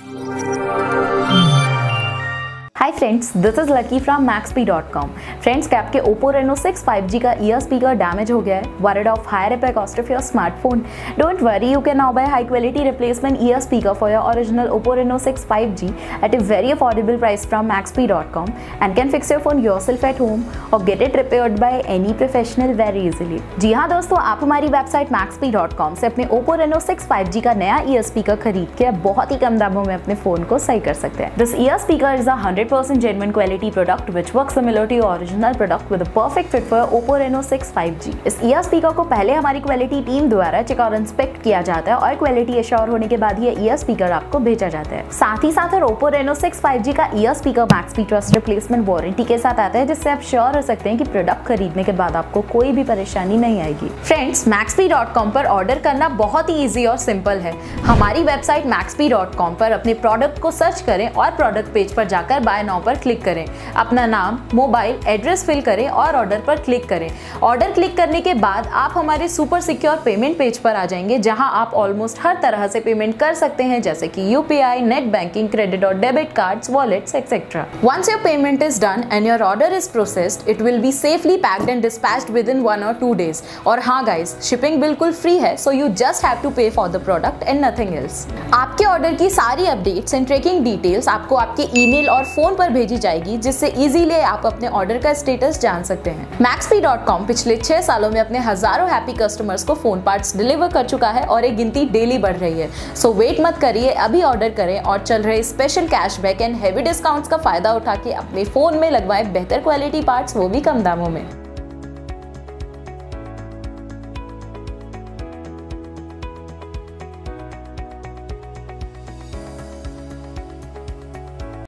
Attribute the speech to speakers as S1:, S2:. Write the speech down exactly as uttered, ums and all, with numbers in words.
S1: Hi friends, this is Lucky from maxpe dot com. Friends, क्या आपके Oppo Reno six five G का ear speaker damage हो गया है? Worried of higher repair cost of your smartphone? Don't worry, you can now buy high quality replacement ear speaker for your original Oppo Reno six five G at a very affordable price from maxpee dot com and can fix your phone yourself at home or get it repaired by any professional very easily। जी हाँ दोस्तों, आप हमारी website मैक्सपी dot com से अपने Oppo Reno six five G का नया year speaker खरीद के बहुत ही कम दामों में अपने फोन को सही कर सकते हैं। This ear speaker is a hundred percent genuine quality product which works similar to your original product with a perfect fit for your Oppo Reno six five G. इस ईयर स्पीकर को पहले हमारी quality team द्वारा check और inspect किया जाता है और क्वालिटी एश्योर होने के बाद ये ईयर स्पीकर आपको भेजा जाता है। साथ ही साथ Oppo Reno six five G का ear speaker Maxpe trust replacement warranty के साथ आता है, जिससे आप श्योर हो सकते हैं कि प्रोडक्ट खरीदने के बाद आपको कोई भी परेशानी नहीं आएगी। फ्रेंड्स, मैक्सपी डॉट कॉम पर ऑर्डर करना बहुत ही ईजी और सिंपल है। हमारी वेबसाइट मैक्सपी डॉट कॉम पर अपने प्रोडक्ट को सर्च करें और प्रोडक्ट पेज पर जाकर बाय नाउ पर क्लिक करें। अपना नाम, मोबाइल एड्रेस फिल करें और ऑर्डर पर क्लिक करें। ऑर्डर क्लिक करने के बाद आप हमारे सुपर सिक्योर पेमेंट पेज पर आ जाएंगे, जहां आप ऑलमोस्ट हर तरह से पेमेंट कर सकते हैं, जैसे कि यूपीआई, नेट बैंकिंग, क्रेडिट और debit cards, wallets etcetera. Once your payment is done and your order is processed, it will be safely packed and dispatched within one or two days. और हाँ guys, shipping बिल्कुल free है, so you just have to pay for the product and nothing else. आपके order की सारी updates and tracking details आपको आपके email और फोन पर भेजी जाएगी, जिससे इजीली आप अपने ऑर्डर का स्टेटस जान सकते हैं। मैक्सपी डॉट कॉम पिछले छह सालों में अपने हजारों हैप्पी कस्टमर्स को फोन पार्ट्स डिलीवर कर चुका है और एक गिनती डेली बढ़ रही है। सो वेट मत करिए, अभी ऑर्डर करें और चल रहे special cashback and heavy discounts का फायदा उठा के अपने फोन में लगवाएं बेहतर क्वालिटी पार्ट्स, वो भी कम दामों में।